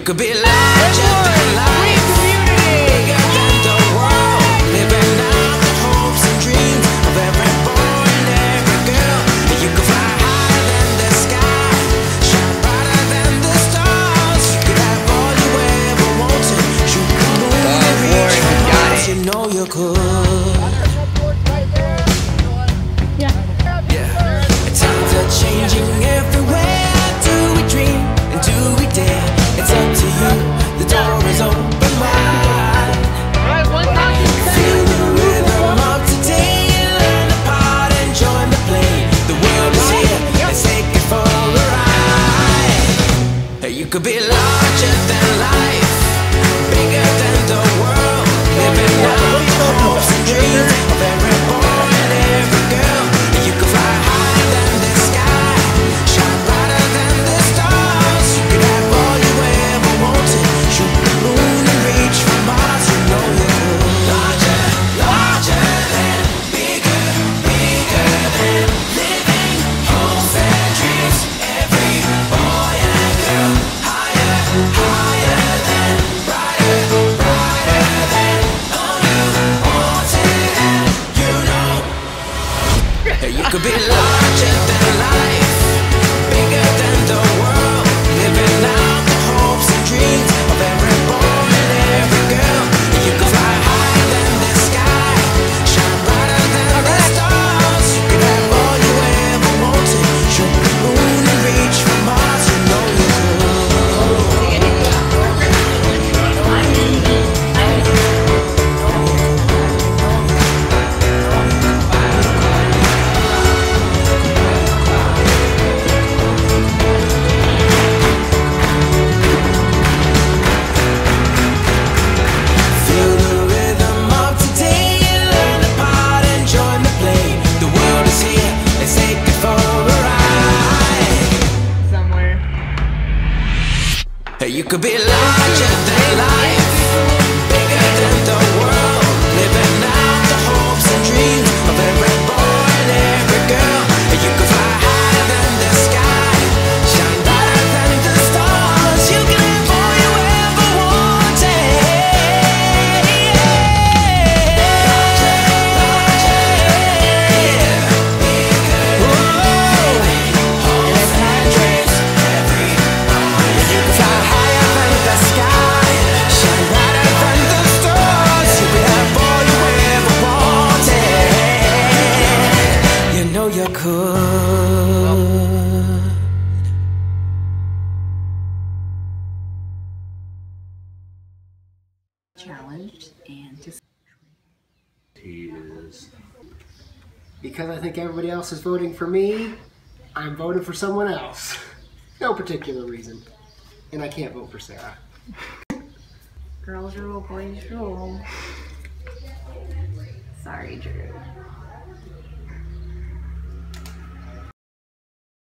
could be larger than life, bigger than the world, living out the hopes and dreams of every boy and every girl. You could fly higher than the sky, shine brighter than the stars. You could have all you ever wanted, shoot the moon and reach for Mars. You know you could. Times are changing everywhere. Do we dream and do we dare? It's up to you. The door is open wide. Feel the rhythm of today. Learn the part and join the play. The world is here. Let's take it for a ride. You could be larger than life, bigger than the world, living out the hopes and dreams of every boy and every girl. You could fly higher than the sky, shine brighter than the stars. You could have all you ever wanted, shoot the moon and reach for Mars. You know you could. Larger, larger than, bigger, bigger than, living hopes and dreams. Every boy and girl, higher, higher than, brighter, brighter than, all you wanted and you know. You could be larger than life, bigger than the world, living out the hopes and dreams of every boy and every girl. You could fly higher than the sky, shine brighter than the stars. You could have all you ever wanted, shoot the moon and reach for Mars. You know you feel the rhythm of today. Learn the part and join the play. The world is here. Let's take it for a ride. Somewhere. You could be larger than life, bigger than the world, living out the hopes and dreams of every boy and every girl. You could fly higher than the sky, shine brighter than the stars. You can have all you ever you could. Challenged and just He is. Because I think everybody else is voting for me, I'm voting for someone else. No particular reason. And I can't vote for Sarah. girls rule, boys rule. Sorry, Drew.